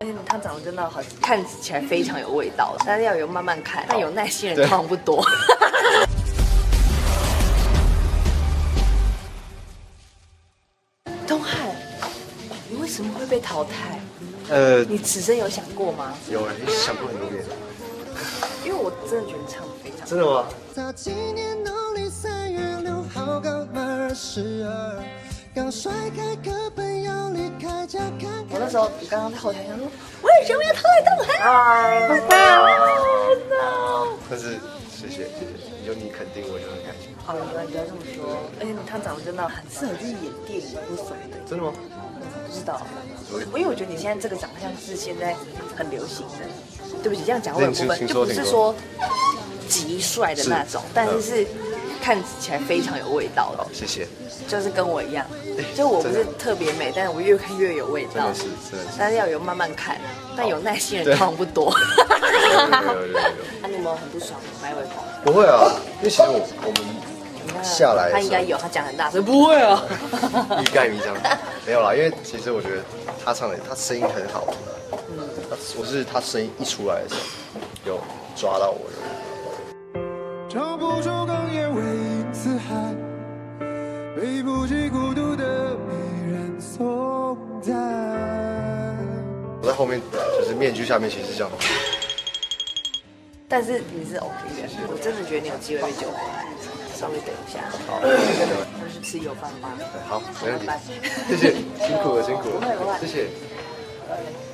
而且它长得真的好，看起来非常有味道，但是要有慢慢看，但有耐心的人通常不多。东汉，你为什么会被淘汰？你此生有想过吗？ 有想过很多遍。 因为我真的觉得你唱得非常。 真的吗？ 早今年农历3月6号刚满22，刚甩开课本要离开家看看。 我那时候刚刚在后台想说，为什么要淘汰东汉？No。 但是谢谢，有你肯定我就很开心。 好了，你不要这么说，而且他长得真的很适合去演电影或什么的。 真的吗？ 不知道，因为我觉得你现在这个长相是现在很流行的。对不起，这样讲会很过分，就不是说极帅的那种，但是是看起来非常有味道的。 谢谢。 就是跟我一样，就我不是特别美，但是我越看越有味道。 真的是。 但是要有慢慢看，但有耐心的人通常不多。那你有没有很不爽白尾红？ 不会啊，因为其实我们下来他应该有，他讲很大声，不会啊。 欲盖弥彰，没有啦，因为其实我觉得他唱的，他声音很好。我是他声音一出来的时候，有抓到我的。 找不出哽咽为四海，背不起孤独的迷人松赞。 我在后面就是面具下面其实是这样。 但是你是 OK 的，我真的觉得你有机会被救回来。稍微等一下，好，我去吃油饭吧。 好，没问题拜拜。 谢谢，辛苦了，辛苦了， 不会不会谢谢。